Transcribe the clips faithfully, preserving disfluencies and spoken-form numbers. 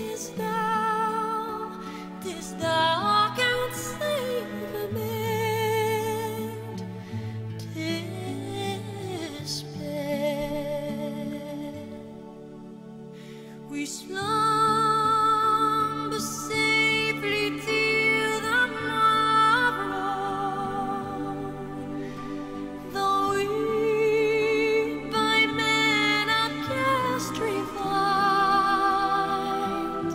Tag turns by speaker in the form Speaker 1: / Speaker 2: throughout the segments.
Speaker 1: 'tis thou, 'tis thou canst save amid despair. We slumber safely till the morrow, though we by men are cast refined.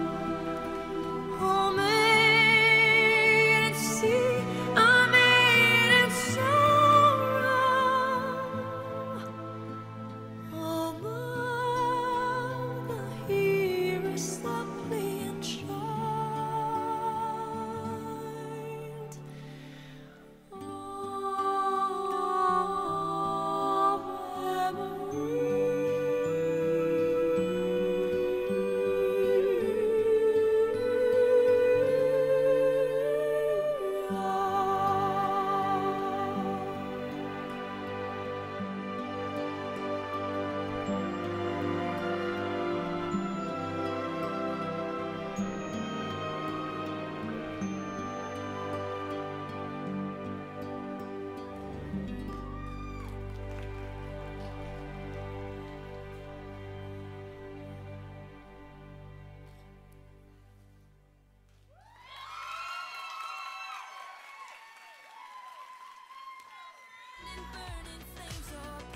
Speaker 1: Oh, maiden, see, our maiden sorrow. Oh, mother, hear us softly and child. Oh, burning flames of